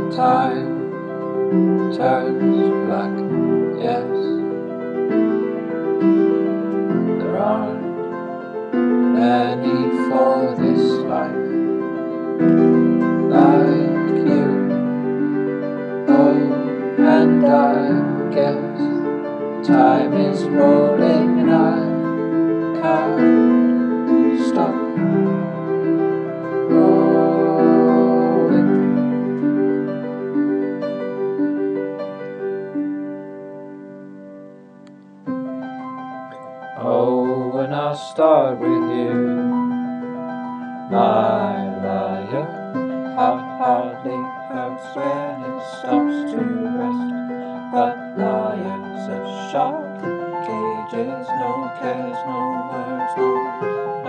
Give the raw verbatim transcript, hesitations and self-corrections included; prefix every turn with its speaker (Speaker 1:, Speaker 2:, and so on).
Speaker 1: Time turns black, yes. There aren't many for this life like you. Oh, and I guess time is rolling and I can't stop rolling. Oh, when I start with you, my liar, how hardly hurts when it stops to rest. But liars are sharp cages, no cares, no words, no